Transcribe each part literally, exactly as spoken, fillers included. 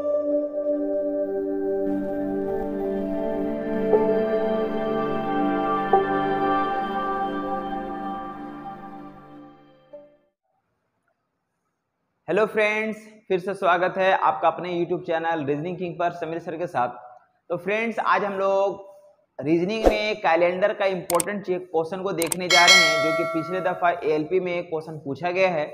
Hello friends, फिर से स्वागत है आपका अपने यूट्यूब चैनल रीजनिंग किंग पर समीर सर के साथ। तो फ्रेंड्स, आज हम लोग रीजनिंग में कैलेंडर का इम्पोर्टेंट क्वेश्चन को देखने जा रहे हैं, जो कि पिछले दफा एएलपी में एक क्वेश्चन पूछा गया है।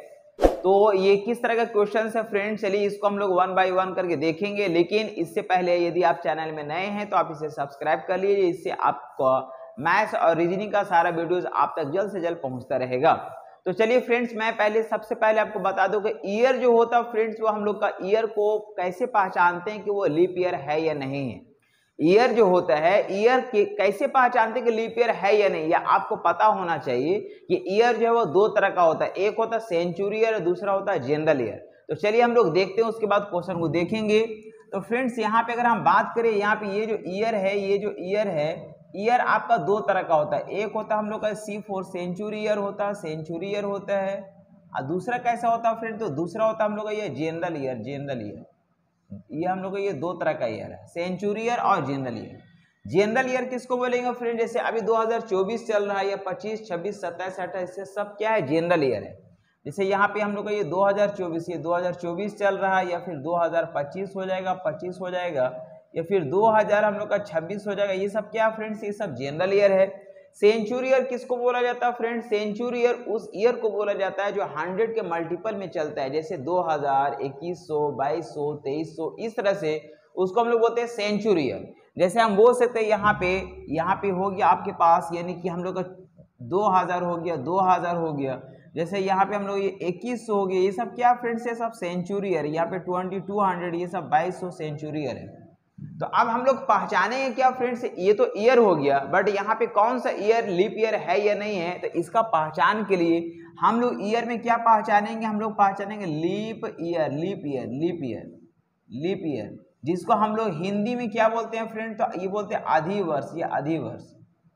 तो ये किस तरह का क्वेश्चन है फ्रेंड्स, चलिए इसको हम लोग वन बाय वन करके देखेंगे। लेकिन इससे पहले यदि आप चैनल में नए हैं तो आप इसे सब्सक्राइब कर लीजिए, इससे आपको मैथ्स और रीजनिंग का सारा वीडियोज आप तक जल्द से जल्द पहुंचता रहेगा। तो चलिए फ्रेंड्स, मैं पहले सबसे पहले आपको बता दूं कि ईयर जो होता है फ्रेंड्स, वो हम लोग का ईयर को कैसे पहचानते हैं कि वो लीप ईयर है या नहीं है। ईयर जो होता है, ईयर के कैसे पहचानते हैं कि लीप ईयर है या नहीं, या आपको पता होना चाहिए कि ईयर जो है वो दो तरह का होता है, एक होता है सेंचुरी ईयर और दूसरा होता है जनरल ईयर। तो चलिए हम लोग देखते हैं, उसके बाद क्वेश्चन को देखेंगे। तो फ्रेंड्स, यहाँ पे अगर हम बात करें, यहाँ पे ये जो ईयर है, ये जो ईयर है, ईयर आपका दो तरह का होता है। एक होता है हम लोग का सी फोर सेंचुरी ईयर होता है, सेंचुरी ईयर होता है। और दूसरा कैसा होता है फ्रेंड, तो दूसरा होता है हम लोग का ये जनरल ईयर, जनरल ईयर। ये हम लोग का ये दो तरह का ईयर है, सेंचुरी ईयर और जनरल ईयर। जनरल ईयर किसको बोलेंगे फ्रेंड, जैसे अभी दो हज़ार चौबीस चल रहा है, या पच्चीस, छब्बीस, सत्ताईस, अट्ठाईस, से सब क्या है, जनरल ईयर है। जैसे यहाँ पे हम लोग का ये दो हज़ार चौबीस, ये दो हज़ार चौबीस चल रहा है, या फिर दो हज़ार पच्चीस हो जाएगा, पच्चीस हो जाएगा, या फिर दो हज़ार हम लोग का छब्बीस हो जाएगा। ये सब क्या फ्रेंड्स, ये सब जनरल ईयर है। सेंचुरी ईयर किसको बोला जाता है फ्रेंड्स, सेंचुरी ईयर उस ईयर को बोला जाता है जो हंड्रेड के मल्टीपल में चलता है, जैसे दो हज़ार, इक्कीस सौ, बाईस सौ, तेईस सौ, इस तरह से उसको हम लोग बोलते हैं सेंचुरी ईयर। जैसे हम बोल सकते हैं यहाँ पे, यहाँ पे हो गया आपके पास, यानी कि हम लोग का दो हज़ार हो गया, दो हज़ार हो गया, जैसे यहाँ पे हम लोग ये इक्कीस सौ हो गया, ये सब क्या फ्रेंड्स, ये सब सेंचुरी ईयर। यहाँ पे ट्वेंटी टू हंड्रेड, ये सब बाईस सौ सेंचुरी ईयर है। तो अब हम लोग पहचानेंगे क्या फ्रेंड्स, ये तो ईयर हो गया, बट यहाँ पे कौन सा ईयर लीप ईयर है या नहीं है। तो इसका पहचान के लिए हम लोग ईयर में क्या पहचानेंगे, हम लोग पहचानेंगे leap year, leap year, leap year, leap year, जिसको हम लोग हिंदी में क्या बोलते हैं फ्रेंड, तो ये बोलते हैं अधिवर्ष, या अधिवर्ष,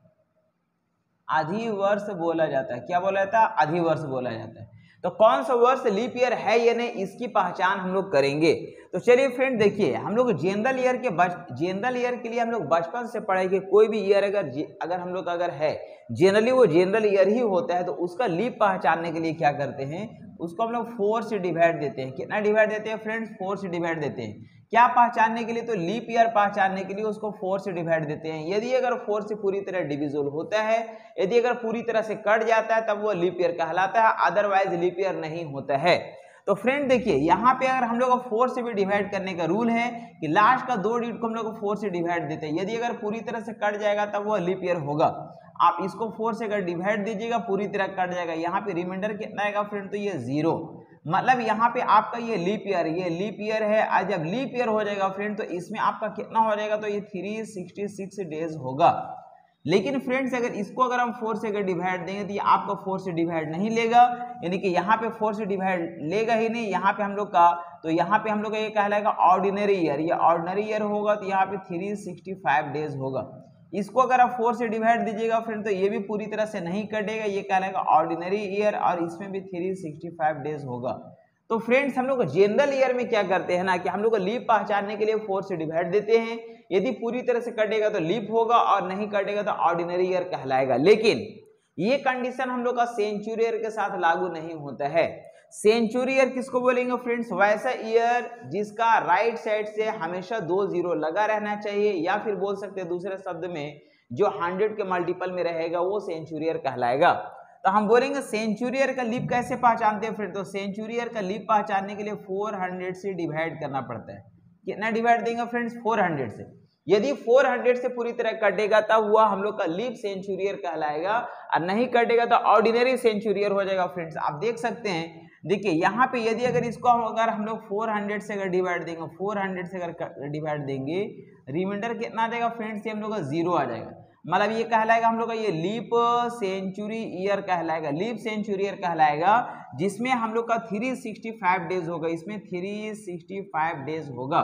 अधिवर्ष बोला जाता है। क्या बोला जाता है, अधिवर्ष बोला जाता है। तो कौन सा वर्ष लीप ईयर है या नहीं, इसकी पहचान हम लोग करेंगे। तो चलिए फ्रेंड देखिए, हम लोग जनरल ईयर के जनरल ईयर के लिए हम लोग बचपन से पढ़े कि कोई भी ईयर अगर अगर हम लोग अगर है जनरली वो जनरल ईयर ही होता है, तो उसका लीप पहचानने के लिए क्या करते हैं, उसको हम लोग फोर से डिवाइड देते हैं। कितना डिवाइड देते हैं फ्रेंड्स, फोर से डिवाइड देते हैं। क्या पहचानने के लिए, तो लीप ईयर पहचानने के लिए उसको फोर से डिवाइड देते हैं। यदि अगर फोर से पूरी तरह डिविजिबल होता है, यदि अगर पूरी तरह से कट जाता है, तब वो लीप ईयर कहलाता है, अदरवाइज लीप ईयर नहीं होता है। तो फ्रेंड देखिए, यहाँ पे अगर हम लोग को फोर से भी डिवाइड करने का रूल है कि लास्ट का दो डिजिट को हम लोग को फोर से डिवाइड देते हैं। यदि अगर पूरी तरह से कट जाएगा तब वो लीप ईयर होगा। आप इसको फोर से अगर डिवाइड दीजिएगा, पूरी तरह कट जाएगा, यहाँ पे रिमाइंडर कितना आएगा फ्रेंड, तो ये जीरो, मतलब यहाँ पे आपका ये लीप ईयर, ये लीप ईयर है। आज जब लीप ईयर हो जाएगा फ्रेंड, तो इसमें आपका कितना हो जाएगा, तो ये थ्री सिक्सटी सिक्स डेज होगा। लेकिन फ्रेंड्स, अगर इसको अगर हम फोर से अगर डिवाइड देंगे तो ये आपका फोर से डिवाइड नहीं लेगा, यानी कि यहाँ पे फोर से डिवाइड लेगा ही नहीं। यहाँ पे हम लोग का, तो यहाँ पे हम लोग का ये कहलाएगा ऑर्डिनरी ईयर, ये ऑर्डिनरी ईयर होगा, तो यहाँ पे थ्री सिक्सटी फाइव डेज होगा। इसको अगर आप फोर से डिवाइड दीजिएगा फ्रेंड, तो ये भी पूरी तरह से नहीं कटेगा, ये कहलाएगा ऑर्डिनरी ईयर, और इसमें भी थ्री सिक्सटी फाइव डेज होगा। तो फ्रेंड्स, हम लोग जनरल ईयर में क्या करते हैं ना, कि हम लोग लीप पहचानने के लिए फोर से डिवाइड देते हैं। यदि पूरी तरह से कटेगा तो लीप होगा, और नहीं कटेगा तो ऑर्डिनरी ईयर कहलाएगा। लेकिन ये कंडीशन हम लोग का सेंचुरी ईयर के साथ लागू नहीं होता है। सेंचुरी ईयर किसको बोलेंगे फ्रेंड्स, वैसा ईयर जिसका राइट साइड से हमेशा दो जीरो लगा रहना चाहिए, या फिर बोल सकते हैं दूसरे शब्द में जो हंड्रेड के मल्टीपल में रहेगा, वो सेंचुरी ईयर कहलाएगा। तो हम बोलेंगे सेंचुरी ईयर का लीप कैसे पहचानते हैं फ्रेंड, तो सेंचुरी ईयर का लीप पहचानने के लिए फोर हंड्रेड से डिवाइड करना पड़ता है। कितना डिवाइड देंगे फ्रेंड्स, फोर हंड्रेड से। यदि फोर हंड्रेड से पूरी तरह कटेगा तब हुआ हम लोग का लीप सेंचुरी ईयर कहलाएगा, और नहीं कटेगा तो ऑर्डिनरी सेंचुरी ईयर हो जाएगा। फ्रेंड्स आप देख सकते हैं, देखिए यहाँ पे यदि अगर इसको अगर हम लोग फोर हंड्रेड से अगर डिवाइड देंगे, फोर हंड्रेड से अगर डिवाइड देंगे, रिमाइंडर कितना देगा फ्रेंड्स, ये हम लोग का जीरो आ जाएगा। मतलब ये कहलाएगा हम लोग का ये लीप सेंचुरी ईयर कहलाएगा, लीप सेंचुरी ईयर कहलाएगा, जिसमें हम लोग का थ्री सिक्सटी फाइव डेज होगा। इसमें थ्री सिक्सटी फाइव डेज होगा,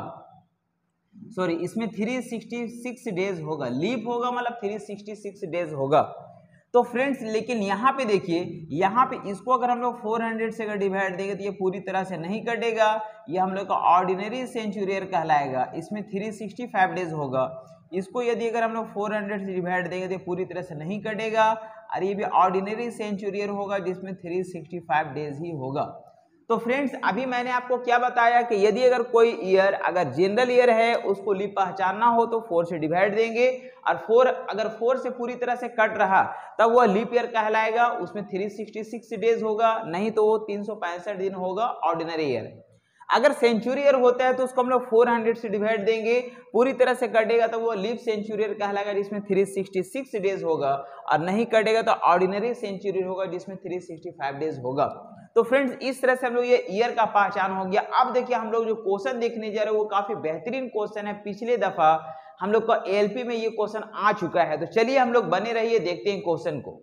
सॉरी इसमें थ्री सिक्सटी सिक्स डेज होगा। लीप होगा मतलब थ्री सिक्सटी सिक्स डेज होगा। तो फ्रेंड्स लेकिन यहाँ पे देखिए, यहाँ पे इसको अगर हम लोग चार सौ से अगर डिवाइड देंगे तो ये पूरी तरह से नहीं कटेगा, ये हम लोग का ऑर्डिनरी सेंचुरी ईयर कहलाएगा, इसमें तीन सौ पैंसठ डेज होगा। इसको यदि अगर हम लोग चार सौ से डिवाइड देंगे तो ये पूरी तरह से नहीं कटेगा, और ये भी ऑर्डिनरी सेंचुरी ईयर होगा जिसमें तीन सौ पैंसठ डेज ही होगा। तो फ्रेंड्स अभी मैंने आपको क्या बताया कि यदि अगर कोई ईयर अगर जनरल ईयर है उसको लीप पहचानना हो तो फोर से डिवाइड देंगे, और फोर अगर फोर से पूरी तरह से कट रहा तब वह लीप ईयर कहलाएगा, उसमें तीन सौ छियासठ डेज होगा, नहीं तो वो तीन सौ पैंसठ दिन होगा ऑर्डिनरी ईयर। अगर सेंचुरी ईयर होता है तो उसको हम लोग चार सौ से डिवाइड देंगे, पूरी तरह से कटेगा तो वो लीप सेंचुरी ईयर कहलाएगा जिसमें तीन सौ छियासठ डेज होगा, और नहीं कटेगा तो ऑर्डिनरी सेंचुरी होगा जिसमें तीन सौ पैंसठ डेज होगा। तो फ्रेंड्स इस तरह से हम लोग ये ईयर का पहचान हो गया। अब देखिए हम लोग जो क्वेश्चन देखने जा रहे हैं वो काफी बेहतरीन क्वेश्चन है, पिछले दफा हम लोग का एलपी में ये क्वेश्चन आ चुका है। तो चलिए हम लोग बने रहिए, देखते हैं क्वेश्चन को।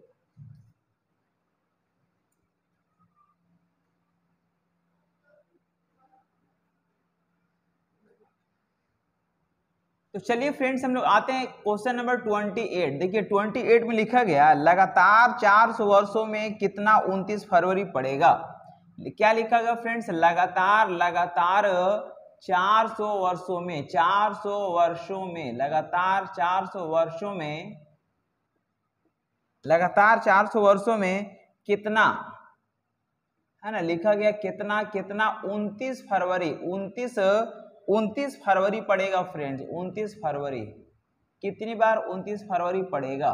तो चलिए फ्रेंड्स हम लोग आते हैं क्वेश्चन नंबर अट्ठाईस। देखिए अट्ठाईस में लिखा गया लगातार चार सौ वर्षों में कितना उनतीस फरवरी पड़ेगा। क्या लिखा गया फ्रेंड्स, लगातार लगातार चार सौ वर्षों में चार सौ वर्षों में लगातार चार सौ वर्षों में लगातार चार सौ वर्षों में कितना है ना, लिखा गया कितना कितना उनतीस फरवरी उनतीस उनतीस फरवरी पड़ेगा फ्रेंड्स। उनतीस फरवरी कितनी बार उनतीस फरवरी पड़ेगा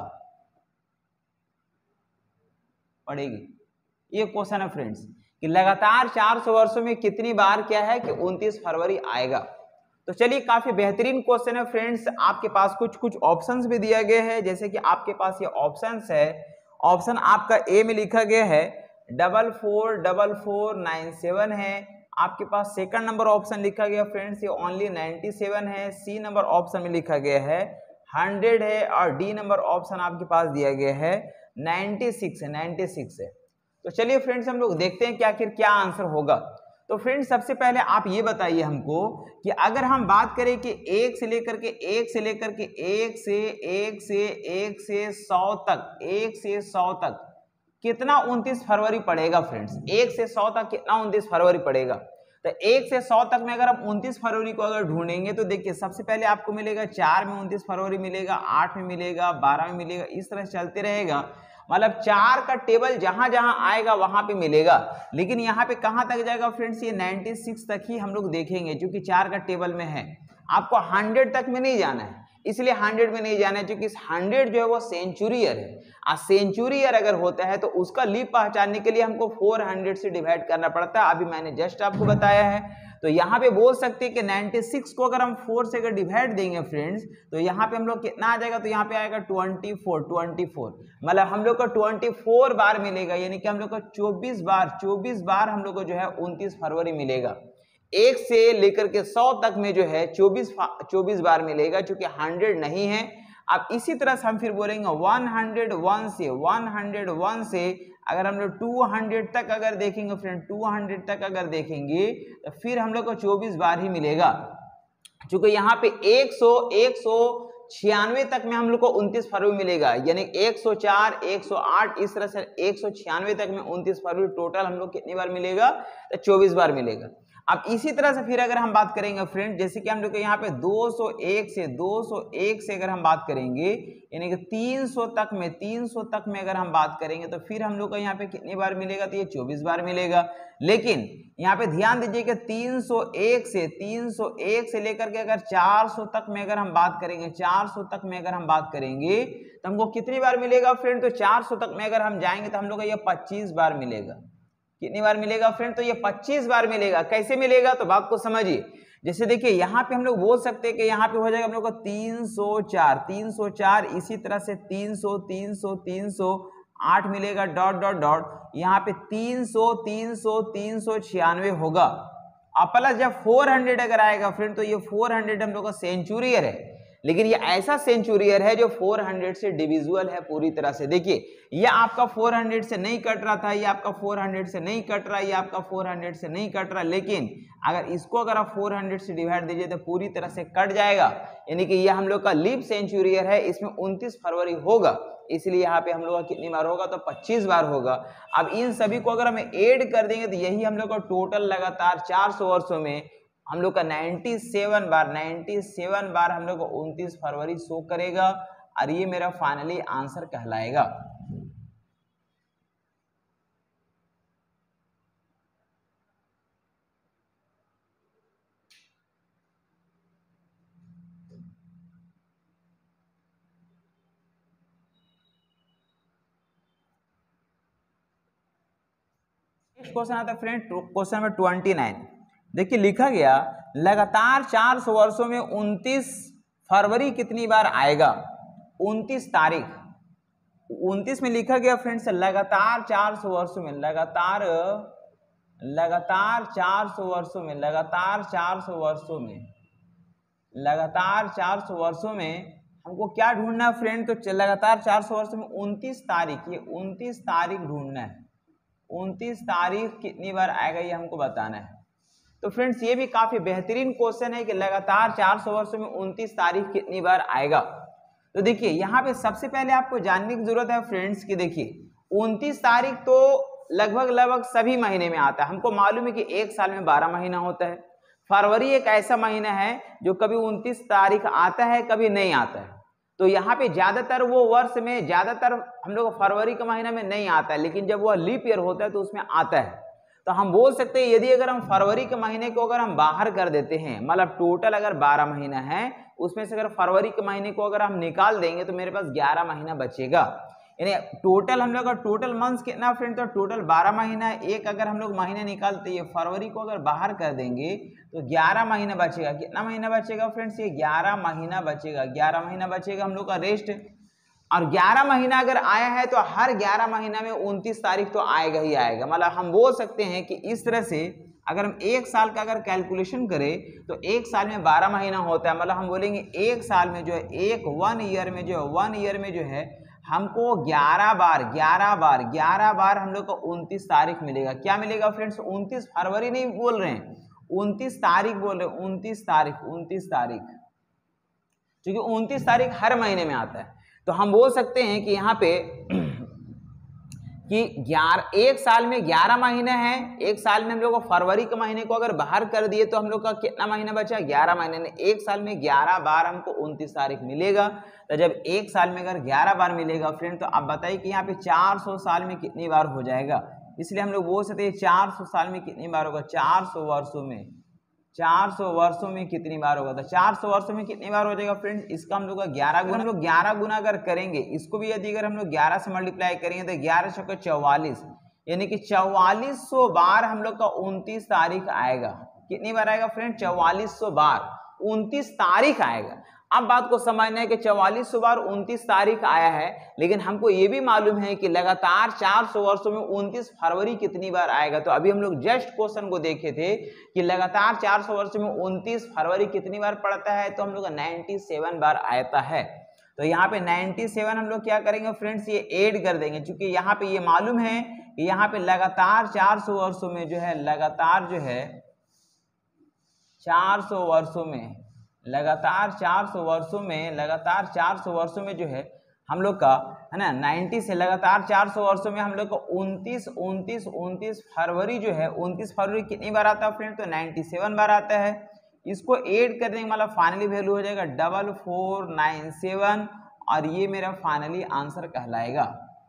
पड़ेगी, ये क्वेश्चन है फ्रेंड्स कि लगातार चार सौ वर्षों में कितनी बार क्या है कि उनतीस फरवरी आएगा। तो चलिए काफी बेहतरीन क्वेश्चन है फ्रेंड्स। आपके पास कुछ कुछ ऑप्शंस भी दिया गया है, जैसे कि आपके पास ये ऑप्शंस है। ऑप्शन आपका ए में लिखा गया है double four double four nine seven है। आपके पास सेकंड नंबर ऑप्शन लिखा गया फ्रेंड्स ये ओनली नाइन्टी सेवन है। सी नंबर ऑप्शन में लिखा गया है हंड्रेड है, और डी नंबर ऑप्शन आपके पास दिया गया है नाइन्टी सिक्स है नाइन्टी सिक्स है। तो चलिए फ्रेंड्स हम लोग देखते हैं कि आखिर क्या आंसर होगा। तो फ्रेंड्स सबसे पहले आप ये बताइए हमको कि अगर हम बात करें कि एक से लेकर के एक से लेकर के एक से एक से एक से सौ तक एक से सौ तक कितना उनतीस फरवरी पड़ेगा फ्रेंड्स। एक से सौ तक कितना उनतीस फरवरी पड़ेगा। तो एक से सौ तक में अगर हम उनतीस फरवरी को अगर ढूंढेंगे तो देखिए सबसे पहले आपको मिलेगा चार में उनतीस फरवरी मिलेगा, आठ में मिलेगा, बारह में मिलेगा, इस तरह चलते रहेगा। मतलब चार का टेबल जहां जहां आएगा वहां पे मिलेगा, लेकिन यहाँ पे कहां तक जाएगा फ्रेंड्स, ये छियानवे तक ही हम लोग देखेंगे क्योंकि चार का टेबल में है। आपको सौ तक में नहीं जाना है, इसलिए सौ में नहीं जाना है क्योंकि सौ जो है वो सेंचुरी ईयर है। आ सेंचुरी ईयर अगर होता है तो उसका लीप पहचानने के लिए हमको चार सौ से डिवाइड करना पड़ता है। अभी मैंने जस्ट आपको बताया है। तो यहाँ पे बोल सकते हैं कि छियानवे को अगर हम फोर से अगर डिवाइड देंगे फ्रेंड्स तो यहाँ पे हम लोग कितना आ जाएगा, तो यहाँ पे आएगा चौबीस चौबीस, मतलब हम लोग को चौबीस बार मिलेगा, यानी कि हम लोग को चौबीस बार चौबीस बार हम लोग को जो है उनतीस फरवरी मिलेगा। एक से लेकर के सौ तक में जो है चौबीस चौबीस बार मिलेगा, चूंकि हंड्रेड नहीं है। अब इसी तरह से हम फिर बोलेंगे एक सौ एक से एक सौ एक से अगर हम लोग दो सौ तक अगर देखेंगे फ्रेंड, दो सौ तक अगर देखेंगे तो फिर हम लोग को चौबीस बार ही मिलेगा, क्योंकि यहाँ पे सौ एक सौ छियानवे तक में हम लोग को उनतीस फरवरी मिलेगा, यानी एक सौ चार एक सौ आठ इस तरह से एक सौ छियानवे तक में उनतीस फरवरी टोटल हम लोग कितनी बार मिलेगा, तो चौबीस बार मिलेगा। अब इसी तरह से फिर अगर हम बात करेंगे फ्रेंड, जैसे कि हम लोग यहाँ पे दो सौ एक से दो सौ एक से अगर हम बात करेंगे यानी कि तीन सौ तक में तीन सौ तक में अगर हम बात करेंगे तो फिर हम लोग को यहाँ पे कितनी बार मिलेगा, तो ये चौबीस बार मिलेगा। लेकिन यहाँ पे ध्यान दीजिए कि तीन सौ एक से तीन सौ एक से लेकर के अगर चार सौ तक में अगर हम बात करेंगे चार सौ तक में अगर हम बात करेंगे तो हमको कितनी बार मिलेगा फ्रेंड, तो चार सौ तक में अगर हम जाएंगे तो हम लोग को ये पच्चीस बार मिलेगा। कितनी बार मिलेगा फ्रेंड, तो ये पच्चीस बार मिलेगा। कैसे मिलेगा, तो बात को समझिए। जैसे देखिए यहाँ पे हम लोग बोल सकते हैं कि यहाँ पे हो जाएगा हम लोग को तीन सौ चार तीन सौ चार, इसी तरह से तीन सौ तीन सौ तीन सौ आठ मिलेगा, डॉट डॉट डॉट यहाँ पे तीन सौ तीन सौ तीन सौ छियानवे होगा। अब प्लस जब चार सौ अगर आएगा फ्रेंड तो ये चार सौ हम लोग का सेंचुरी ईयर है, लेकिन ये ऐसा सेंचुरियर है जो चार सौ से डिविजुअल है पूरी तरह से। देखिए ये आपका चार सौ से नहीं कट रहा था, ये आपका चार सौ से नहीं कट रहा, ये आपका चार सौ से नहीं कट रहा, लेकिन अगर इसको अगर आप चार सौ से डिवाइड दीजिए तो पूरी तरह से कट जाएगा। यानी कि ये हम लोग का लीप सेंचुरियर है, इसमें उनतीस फरवरी होगा, इसलिए यहाँ पे हम लोग का कितनी बार होगा तो पच्चीस बार होगा। अब इन सभी को अगर हम ऐड कर देंगे तो यही हम लोग का टोटल लगातार चार सौ वर्षों में हम लोग का सत्तानवे बार सत्तानवे बार हम लोग को उनतीस फरवरी शो करेगा, और ये मेरा फाइनली आंसर कहलाएगा। नेक्स्ट क्वेश्चन आता है friend, question number twenty nine. देखिए लिखा गया लगातार चार सौ वर्षों में उनतीस फरवरी कितनी बार आएगा। उनतीस तारीख, उनतीस में लिखा गया फ्रेंड्स लगातार चार सौ वर्षों में, लगातार लगातार चार सौ वर्षों में, लगातार चार सौ वर्षों में, लगातार चार सौ वर्षों में हमको क्या ढूंढना है फ्रेंड, तो लगातार चार सौ वर्षों में उनतीस तारीख, ये उनतीस तारीख ढूंढना है। उनतीस तारीख कितनी बार आएगा ये हमको बताना है। तो फ्रेंड्स ये भी काफी बेहतरीन क्वेश्चन है कि लगातार चार सौ वर्षों में उनतीस तारीख कितनी बार आएगा। तो देखिए यहाँ पे सबसे पहले आपको जानने की जरूरत है फ्रेंड्स कि देखिए उनतीस तारीख तो लगभग लगभग सभी महीने में आता है। हमको मालूम है कि एक साल में बारह महीना होता है। फरवरी एक ऐसा महीना है जो कभी उनतीस तारीख आता है कभी नहीं आता है। तो यहाँ पे ज्यादातर वो वर्ष में ज्यादातर हम लोग फरवरी के महीना में नहीं आता है, लेकिन जब वह लीप ईयर होता है तो उसमें आता है। तो हम बोल सकते हैं यदि अगर हम फरवरी के महीने को अगर हम बाहर कर देते हैं, मतलब टोटल अगर बारह महीना है उसमें से अगर फरवरी के महीने को अगर हम निकाल देंगे तो मेरे पास ग्यारह महीना बचेगा। यानी टोटल हम लोग का टोटल मंथ्स कितना फ्रेंड, तो टोटल बारह महीना है। एक अगर हम लोग महीने निकालते हैं फरवरी को अगर बाहर कर देंगे तो ग्यारह महीना बचेगा। कितना महीना बचेगा फ्रेंड्स, ये ग्यारह महीना बचेगा। ग्यारह महीना बचेगा हम लोग का रेस्ट, और ग्यारह महीना अगर आया है तो हर ग्यारह महीना में उनतीस तारीख तो आएगा ही आएगा। मतलब हम बोल सकते हैं कि इस तरह से अगर हम एक साल का अगर कैलकुलेशन करें तो एक साल में बारह महीना होता है। मतलब हम बोलेंगे एक साल में जो है एक वन ईयर में जो है वन ईयर में जो है हमको ग्यारह बार ग्यारह बार ग्यारह बार हम लोग को उनतीस तारीख मिलेगा। क्या मिलेगा फ्रेंड्स, उनतीस फरवरी नहीं बोल रहे हैं, उनतीस तारीख बोल रहे हैं, उनतीस तारीख उनतीस तारीख क्योंकि उनतीस तारीख हर महीने में आता है। तो हम बोल सकते हैं कि यहाँ पे कि ग्यारह एक साल में ग्यारह महीने हैं। एक साल में हम लोग को फरवरी के महीने को अगर बाहर कर दिए तो हम लोग का कितना महीना बचा, ग्यारह महीने में। एक साल में ग्यारह बार हमको उनतीस तारीख मिलेगा। तो जब एक साल में अगर ग्यारह बार मिलेगा फ्रेंड तो आप बताइए कि यहाँ पे चार सौ साल में कितनी बार हो जाएगा। इसलिए हम लोग बोल सकते हैं चार सौ साल में कितनी बार होगा, चार सौ वर्षों में चार सौ वर्षों में कितनी बार होगा। तो चार सौ वर्षों में कितनी बार हो जाएगा फ्रेंड्स, इसका हम लोग का ग्यारह गुना हम लोग ग्यारह गुना अगर करेंगे, इसको भी यदि अगर हम लोग ग्यारह से मल्टीप्लाई करेंगे तो ग्यारह सौ का चौवालीस, यानी कि चौवालीस सौ बार हम लोग का उनतीस तारीख आएगा। कितनी बार आएगा फ्रेंड, चौवालीस सौ बार उनतीस तारीख आएगा। अब बात को समझना है कि चौवालीस सौ बार उनतीस तारीख आया है, लेकिन हमको ये भी मालूम है कि लगातार चार सौ वर्षों में उनतीस फरवरी कितनी बार आएगा। तो अभी हम लोग जस्ट क्वेश्चन को देखे थे कि लगातार चार सौ वर्षों में उनतीस फरवरी कितनी बार पड़ता है, तो हम लोग सत्तानवे बार आता है। तो यहाँ पे सत्तानवे हम लोग क्या करेंगे फ्रेंड्स, ये ऐड कर देंगे, क्योंकि यहाँ पे ये मालूम है कि यहाँ पे लगातार चार सौ वर्षों में जो है लगातार जो है चार सौ वर्षों में लगातार चार सौ वर्षों में लगातार चार सौ वर्षों में जो है हम लोग का है ना नब्बे से लगातार चार सौ वर्षों में हम लोग का उनतीस उनतीस उनतीस फरवरी जो है उनतीस फरवरी कितनी बार आता है फ्रेंड, तो सत्तानवे बार आता है। इसको ऐड कर देंगे मतलब फाइनली वैल्यू हो जाएगा डबल फोर नाइन सेवन, और ये मेरा फाइनली आंसर कहलाएगा।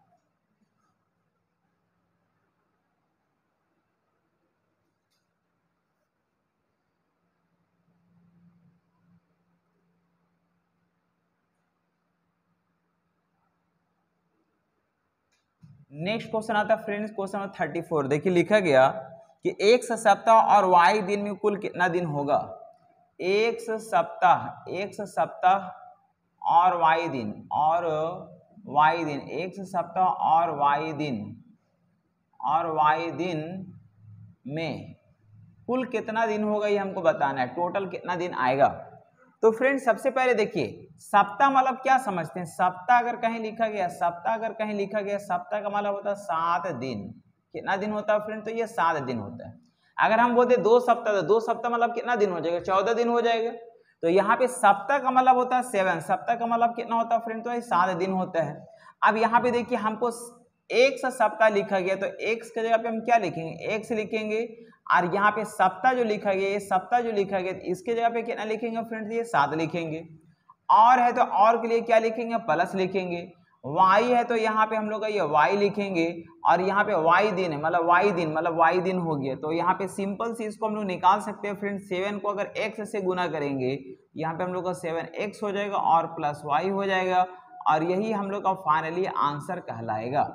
नेक्स्ट क्वेश्चन आता है friends, question number thirty four. देखिए लिखा गया कि एक सौ सप्ताह और वाई दिन में कुल कितना दिन होगा। एक सौ सप्ताह एक सौ सप्ताह और वाई दिन और वाई दिन एक सौ सप्ताह और वाई दिन और वाई दिन में कुल कितना दिन होगा ये हमको बताना है, टोटल कितना दिन आएगा। तो फ्रेंड सबसे पहले देखिए सप्ताह मतलब क्या समझते हैं, सप्ताह अगर कहीं लिखा गया, सप्ताह अगर कहीं लिखा गया, सप्ताह का मतलब होता है सात दिन। कितना दिन होता है फ्रेंड, तो ये सात दिन होता है। अगर हम बोलते दो सप्ताह, तो दो सप्ताह मतलब कितना दिन हो जाएगा, चौदह दिन हो जाएगा। तो यहाँ पे सप्ताह का मतलब होता है सेवन, सप्ताह का मतलब कितना होता है फ्रेंड, तो ये सात दिन होता है। अब यहाँ पे देखिए हमको एक से सप्ताह लिखा गया, तो एक के जगह पे हम क्या लिखेंगे, एक से लिखेंगे, और यहाँ पे सप्ताह जो लिखा गया, ये सप्ताह जो लिखा गया, इसके जगह पे कितना लिखेंगे फ्रेंड्स, ये सात लिखेंगे। और है तो और के लिए क्या लिखेंगे, प्लस लिखेंगे। वाई है तो यहाँ पे हम लोग का ये वाई लिखेंगे, और यहाँ पे वाई दिन है मतलब वाई दिन मतलब वाई दिन हो गया। तो यहाँ पे सिंपल सी इसको हम लोग निकाल सकते हैं फ्रेंड्स, सेवन को अगर एक्स से गुना करेंगे, यहाँ पे हम लोग का सेवन एक्स हो जाएगा और प्लस वाई हो जाएगा, और यही हम लोग का फाइनली आंसर कहलाएगा।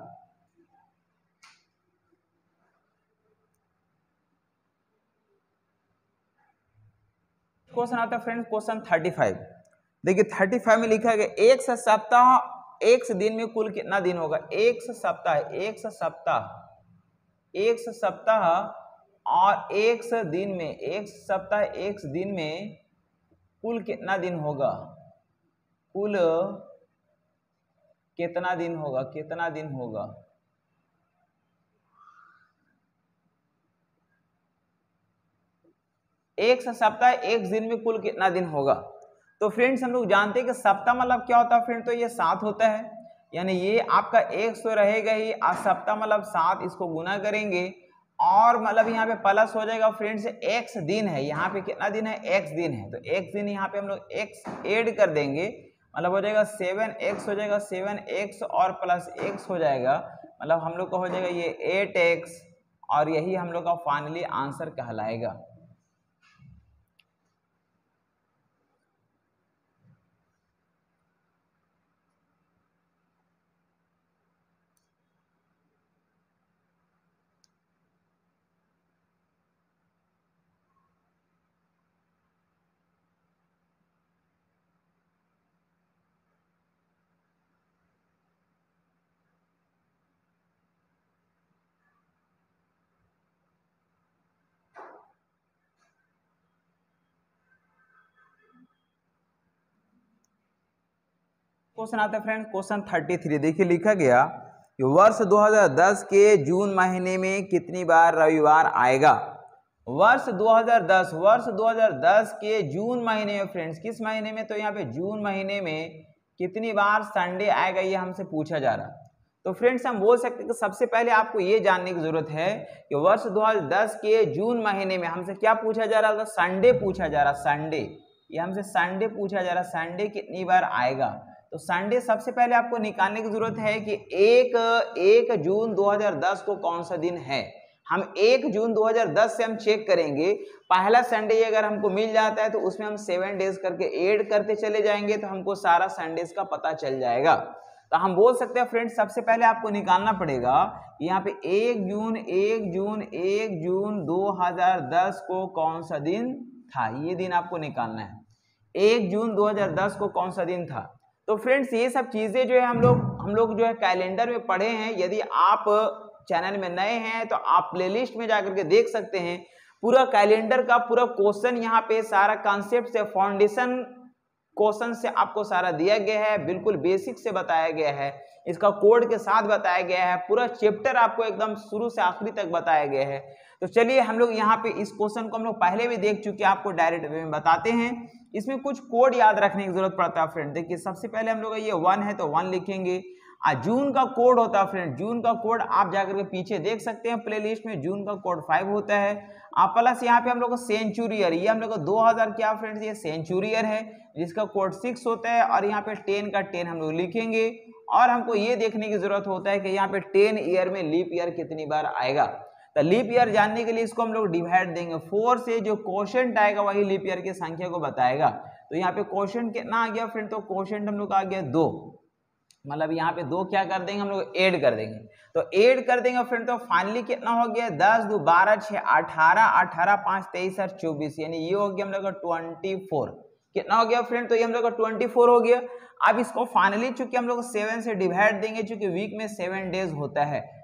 क्वेश्चन आता है फ्रेंड्स क्वेश्चन थर्टी फाइव। देखिए थर्टी फाइव में लिखा गया एक से सप्ताह एक से दिन में कुल कितना दिन होगा। एक से सप्ताह, एक से सप्ताह, एक से सप्ताह और एक से दिन में, एक से सप्ताह एक से दिन में कुल कितना दिन होगा, कुल कितना दिन होगा, कितना दिन होगा। एक से सप्ताह एक दिन में कुल कितना दिन होगा। तो फ्रेंड्स हम लोग जानते हैं कि सप्ताह मतलब क्या होता है फ्रेंड, तो ये सात होता है, यानी ये आपका एक सौ रहेगा ही, और सप्ताह मतलब सात, इसको गुना करेंगे और मतलब यहाँ पे प्लस हो जाएगा फ्रेंड्स, एक्स दिन है, यहाँ पे कितना दिन है, एक्स दिन है। तो एक्स दिन यहाँ पे हम लोग एक्स ऐड कर देंगे, मतलब हो जाएगा सेवन एक्स हो जाएगा, सेवन एक्स और प्लस एक्स हो जाएगा, मतलब हम लोग का हो जाएगा ये एट एक्स, और यही हम लोग का फाइनली आंसर कहलाएगा। क्वेश्चन आता है फ्रेंड क्वेश्चन थर्टी थ्री। देखिए लिखा गया कि वर्ष दो हज़ार दस के जून महीने में कितनी बार रविवार आएगा। वर्ष दो हज़ार दस, वर्ष दो हज़ार दस के जून महीने में फ्रेंड्स, किस महीने में, तो यहाँ पे जून महीने में कितनी बार संडे आएगा, ये हमसे पूछा जा रहा। तो फ्रेंड्स हम बोल सकते हैं कि सबसे पहले आपको ये जानने की जरूरत है कि वर्ष दो हज़ार दस के जून महीने में हमसे क्या पूछा जा रहा था, संडे पूछा जा रहा, संडे, ये हमसे संडे पूछा जा रहा, संडे कितनी बार आएगा। तो संडे सबसे पहले आपको निकालने की जरूरत है कि एक एक जून दो हज़ार दस को कौन सा दिन है। हम एक जून दो हज़ार दस से हम चेक करेंगे, पहला संडे अगर हमको मिल जाता है तो उसमें हम सेवन डेज करके ऐड करते चले जाएंगे, तो हमको सारा संडेज का पता चल जाएगा। तो हम बोल सकते हैं फ्रेंड्स सबसे पहले आपको निकालना पड़ेगा यहाँ पे एक जून एक जून एक जून दो हज़ार दस को कौन सा दिन था, ये दिन आपको निकालना है। एक जून दो हज़ार दस को कौन सा दिन था। तो फ्रेंड्स ये सब चीजें जो है हम लोग हम लोग जो है कैलेंडर में पढ़े हैं। यदि आप चैनल में नए हैं तो आप प्लेलिस्ट में जाकर के देख सकते हैं, पूरा कैलेंडर का पूरा क्वेश्चन यहाँ पे सारा कॉन्सेप्ट से, फाउंडेशन क्वेश्चन से आपको सारा दिया गया है, बिल्कुल बेसिक से बताया गया है, इसका कोड के साथ बताया गया है, पूरा चैप्टर आपको एकदम शुरू से आखिरी तक बताया गया है। तो चलिए हम लोग यहाँ पे इस क्वेश्चन को हम लोग पहले भी देख चुके हैं, आपको डायरेक्ट वे में बताते हैं। इसमें कुछ कोड याद रखने की जरूरत पड़ता है फ्रेंड। देखिए सबसे पहले हम लोग ये वन है तो वन लिखेंगे, आ जून का कोड होता है फ्रेंड, जून का कोड आप जाकर के पीछे देख सकते हैं प्लेलिस्ट में, जून का कोड फाइव होता है। आप प्लस यहाँ पे हम लोग को सेंचुरी ईयर, ये हम लोग को दो हज़ार क्या फ्रेंड्स, ये सेंचुरी ईयर है जिसका कोड सिक्स होता है, और यहाँ पे टेन का टेन हम लोग लिखेंगे। और हमको ये देखने की जरूरत होता है कि यहाँ पे टेन ईयर में लीप ईयर कितनी बार आएगा। तो लीप ईयर जानने के लिए इसको हम लोग डिवाइड देंगे फोर से, जो क्वोशंट आएगा वही लीप ईयर की संख्या को बताएगा। तो यहाँ पे क्वोशंट कितना आ गया फ्रेंड, तो क्वोशंट हम लोग आ गया दो, मतलब यहाँ पे दो क्या कर देंगे हम लोग ऐड कर देंगे। तो ऐड कर देंगे फ्रेंड, तो फाइनली कितना हो गया, दस दो बारह छः अठारह, अठारह पाँच तेईस और चौबीस, यानी ये हो गया हम लोग का ट्वेंटी फोर। कितना हो गया फ्रेंड, तो ये हम लोग का ट्वेंटी फोर हो गया। अब इसको फाइनली चूंकि हम लोग सेवन से डिवाइड देंगे, चूंकि वीक में सेवन डेज होता है,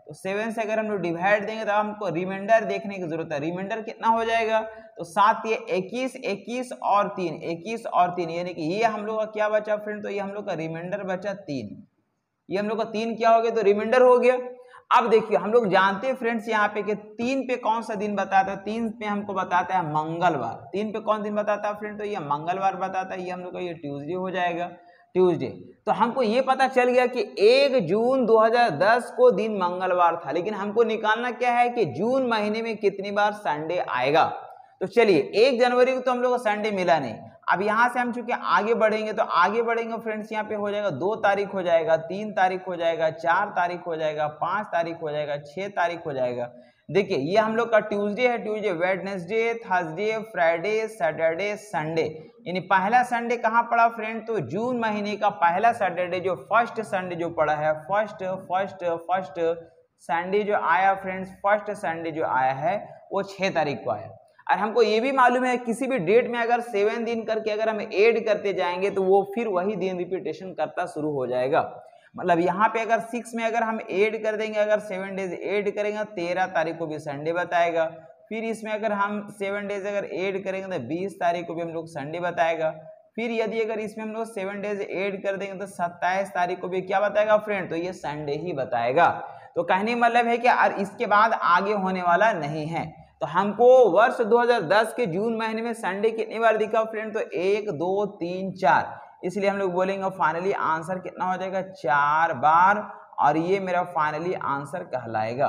तो सेवन से अगर हम लोग डिवाइड देंगे तो हमको रिमाइंडर देखने की जरूरत है। रिमाइंडर कितना हो जाएगा, तो सात ये इक्कीस, इक्कीस और तीन, इक्कीस और तीन, यानी कि ये हम लोग का क्या बचा फ्रेंड, तो ये हम लोग का रिमाइंडर बचा तीन। ये हम लोग का तीन क्या हो गया, तो रिमाइंडर हो गया। अब देखिए हम लोग जानते हैं फ्रेंड्स यहाँ पे कि तीन पे कौन सा दिन बताता है, तीन पे हमको बताता है मंगलवार। तीन पे कौन दिन बताता है फ्रेंड, तो ये मंगलवार बताता है। ये हम लोग का ये ट्यूसडे हो जाएगा, ट्यूसडे। तो हमको ये पता चल गया कि एक जून दो हज़ार दस को दिन मंगलवार था, लेकिन हमको निकालना क्या है कि जून महीने में कितनी बार संडे आएगा। तो चलिए एक जनवरी को तो हम लोग को संडे मिला नहीं। अब यहाँ से हम चूंकि आगे बढ़ेंगे तो आगे बढ़ेंगे फ्रेंड्स, यहाँ पे हो जाएगा दो तारीख हो जाएगा, तीन तारीख हो जाएगा, चार तारीख हो जाएगा, पांच तारीख हो जाएगा, छह तारीख हो जाएगा। देखिए ये हम लोग का ट्यूसडे है, Tuesday, Wednesday, Thursday, Friday, Saturday, Sunday, यानी पहला संडे कहाँ पड़ा फ्रेंड, तो जून महीने का पहला सैटरडे जो फर्स्ट संडे जो पड़ा है, फर्स्ट फर्स्ट फर्स्ट संडे जो आया फ्रेंड्स, फर्स्ट संडे जो आया है वो छह तारीख को आया। और हमको ये भी मालूम है किसी भी डेट में अगर सेवन दिन करके अगर हम ऐड करते जाएंगे तो वो फिर वही दिन रिपीटेशन करता शुरू हो जाएगा। मतलब यहाँ पे अगर सिक्स में अगर हम ऐड कर देंगे, अगर सेवन डेज ऐड करेंगे तेरह तारीख को भी संडे बताएगा। फिर इसमें अगर हम सेवन डेज अगर ऐड करेंगे तो बीस तारीख को भी हम लोग संडे बताएगा। फिर यदि अगर इसमें हम लोग सेवन डेज ऐड कर देंगे तो सत्ताईस तारीख को भी क्या बताएगा फ्रेंड, तो ये संडे ही बताएगा। तो कहने मतलब है कि और इसके बाद आगे होने वाला नहीं है। तो हमको वर्ष दो हज़ार दस के जून महीने में संडे कितनी बार दिखा फ्रेंड, तो एक, दो, तीन, चार, इसलिए हम लोग बोलेंगे फाइनली आंसर कितना हो जाएगा, चार बार, और ये मेरा फाइनली आंसर कहलाएगा।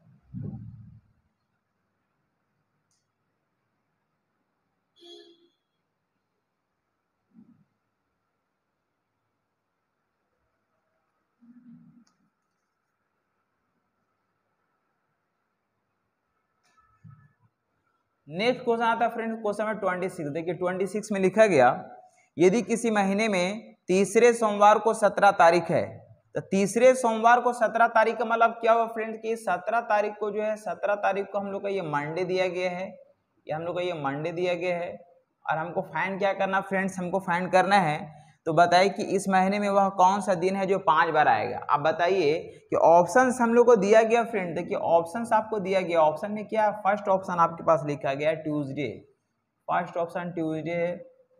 नेक्स्ट क्वेश्चन आता है friends, question number twenty six. देखिए ट्वेंटी सिक्स में लिखा गया, यदि किसी महीने में तीसरे सोमवार को सत्रह तारीख है, तो तीसरे सोमवार को सत्रह तारीख का मतलब क्या हुआ फ्रेंड, कि सत्रह तारीख को जो है, सत्रह तारीख को हम लोग का ये मंडे दिया गया है, ये हम लोग का ये मंडे दिया गया है। और हमको फाइंड क्या करना फ्रेंड्स, हमको फाइंड करना है, तो बताइए कि इस महीने में वह कौन सा दिन है जो पांच बार आएगा। अब बताइए कि ऑप्शंस हम लोग को दिया गया फ्रेंड, देखिए ऑप्शंस आपको दिया गया, ऑप्शन में क्या, फर्स्ट ऑप्शन आपके पास लिखा गया है ट्यूसडे, फर्स्ट ऑप्शन ट्यूसडे है।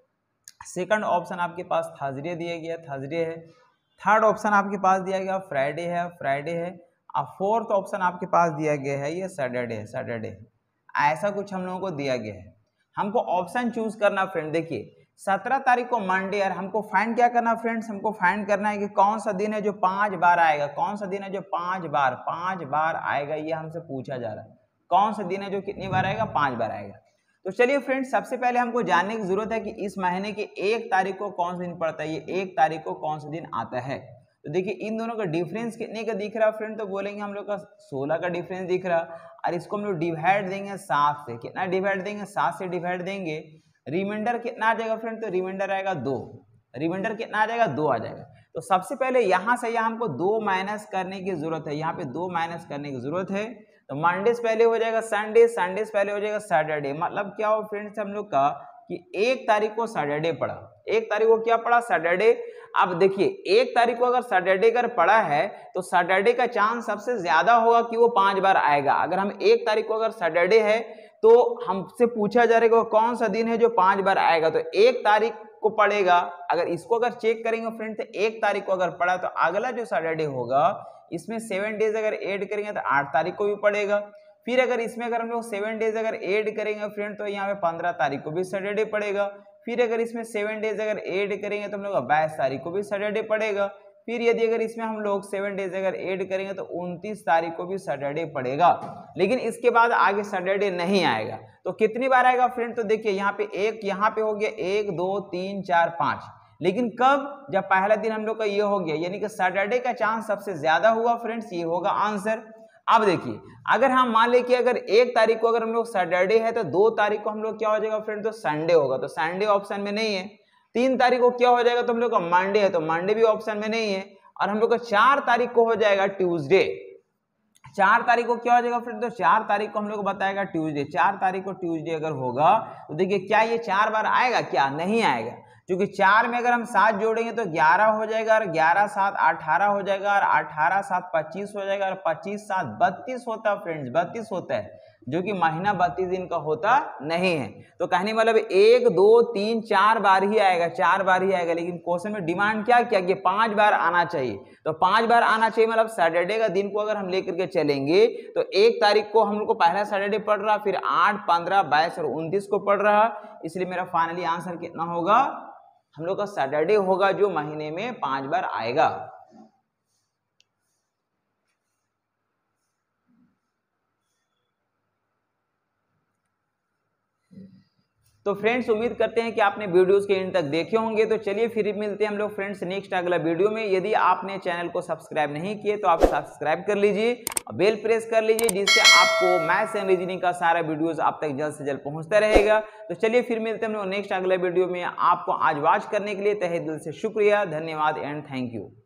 सेकंड ऑप्शन आपके पास थर्सडे दिया गया, थर्सडे है। थर्ड ऑप्शन आपके पास दिया गया फ्राइडे है, फ्राइडे है। और फोर्थ ऑप्शन आपके पास दिया गया है ये सैटरडे है, सैटरडे है। ऐसा कुछ हम लोगों को दिया गया है, हमको ऑप्शन चूज करना फ्रेंड। देखिए सत्रह तारीख को मंडे, और हमको फाइंड क्या करना फ्रेंड्स, हमको फाइंड करना है कि कौन सा दिन है जो पांच बार आएगा, कौन सा दिन है जो पांच बार पांच बार आएगा, ये हमसे पूछा जा रहा है। कौन सा दिन है जो कितनी बार आएगा, पांच बार आएगा। तो चलिए फ्रेंड्स, सबसे पहले हमको जानने की जरूरत है कि इस महीने की एक तारीख को कौन सा दिन पड़ता है, ये एक तारीख को कौन सा दिन आता है। तो देखिए इन दोनों का डिफरेंस कितने का दिख रहा है फ्रेंड, तो बोलेंगे हम लोग का सोलह का डिफरेंस दिख रहा, और इसको हम लोग डिवाइड देंगे सात से। कितना डिवाइड देंगे, सात से डिवाइड देंगे। रिमाइंडर कितना आ जाएगा फ्रेंड, तो रिमाइंडर आएगा दो, रिमाइंडर कितना आ जाएगा, दो आ जाएगा। तो सबसे पहले यहाँ से यहाँ हमको दो माइनस करने की जरूरत है, यहाँ पे दो माइनस करने की जरूरत है। तो मंडे से पहले हो जाएगा संडे, संडे से पहले हो जाएगा सैटरडे। मतलब क्या हो फ्रेंड्स हम लोग का कि एक तारीख को सैटरडे पड़ा, एक तारीख को क्या पड़ा, सैटरडे। अब देखिए एक तारीख को अगर सैटरडे अगर पड़ा है तो सैटरडे का चांस सबसे ज्यादा होगा कि वो पांच बार आएगा। अगर हम एक तारीख को अगर सैटरडे है तो हमसे पूछा जा रहा है कि वो कौन सा दिन है जो पांच बार आएगा, तो एक तारीख को पड़ेगा। अगर इसको अगर चेक करेंगे फ्रेंड, तो एक तारीख को अगर पड़ा तो अगला जो सैटरडे होगा इसमें सेवन डेज अगर ऐड करेंगे तो आठ तारीख को भी पड़ेगा। फिर अगर इसमें अगर हम लोग सेवन डेज अगर ऐड करेंगे फ्रेंड, तो यहाँ पे पंद्रह तारीख को भी सैटरडे पड़ेगा। फिर अगर इसमें सेवन डेज अगर ऐड करेंगे तो हम लोग बाईस तारीख को भी सैटरडे पड़ेगा। फिर यदि अगर इसमें हम लोग सेवन डेज अगर ऐड करेंगे तो उनतीस तारीख को भी सैटरडे पड़ेगा। लेकिन इसके बाद आगे सैटरडे नहीं आएगा। तो कितनी बार आएगा फ्रेंड, तो देखिए यहाँ पे एक, यहाँ पे हो गया एक, दो, तीन, चार, पांच। लेकिन कब, जब पहला दिन हम लोग का ये हो गया, यानी कि सैटरडे का चांस सबसे ज्यादा हुआ फ्रेंड्स, ये होगा आंसर। अब देखिए अगर हम मान ले कि अगर एक तारीख को अगर हम लोग सैटरडे है तो दो तारीख को हम लोग क्या हो जाएगा फ्रेंड, तो संडे होगा, तो संडे ऑप्शन में नहीं है। तीन तारीख को क्या हो जाएगा, तो हम लोग का मंडे है, तो मंडे भी ऑप्शन में नहीं है। और हम लोग का चार तारीख को हो जाएगा ट्यूसडे। चार तारीख को क्या हो जाएगा फ्रेंड, तो चार तारीख को हम लोग को बताएगा ट्यूसडे। चार तारीख को ट्यूसडे अगर होगा तो देखिए क्या ये चार बार आएगा, क्या नहीं आएगा। क्योंकि चार में अगर हम सात जोड़ेंगे तो ग्यारह हो जाएगा, और ग्यारह सात अठारह हो जाएगा, और अठारह सात पच्चीस हो जाएगा, और पच्चीस सात बत्तीस होता है फ्रेंड्स, बत्तीस होता है, जो कि महीना बत्तीस दिन का होता नहीं है। तो कहने मतलब एक दो तीन चार बार ही आएगा, चार बार ही आएगा, लेकिन क्वेश्चन में डिमांड क्या किया कि पांच बार आना चाहिए। तो पांच बार आना चाहिए मतलब सैटरडे का दिन को अगर हम लेकर के चलेंगे तो एक तारीख को हम लोग को पहला सैटरडे पड़ रहा, फिर आठ पंद्रह बाईस और उनतीस को पड़ रहा, इसलिए मेरा फाइनली आंसर कितना होगा, हम लोग का सैटरडे होगा जो महीने में पांच बार आएगा। तो फ्रेंड्स उम्मीद करते हैं कि आपने वीडियोस के एंड तक देखे होंगे। तो चलिए फिर मिलते हैं हम लोग फ्रेंड्स नेक्स्ट अगला वीडियो में। यदि आपने चैनल को सब्सक्राइब नहीं किए तो आप सब्सक्राइब कर लीजिए और बेल प्रेस कर लीजिए, जिससे आपको मैथ्स एंड रीजनिंग का सारा वीडियोस आप तक जल्द से जल्द पहुंचता रहेगा। तो चलिए फिर मिलते हैं हम लोग नेक्स्ट अगला वीडियो में। आपको आज वॉच करने के लिए तहे दिल से शुक्रिया, धन्यवाद एंड थैंक यू।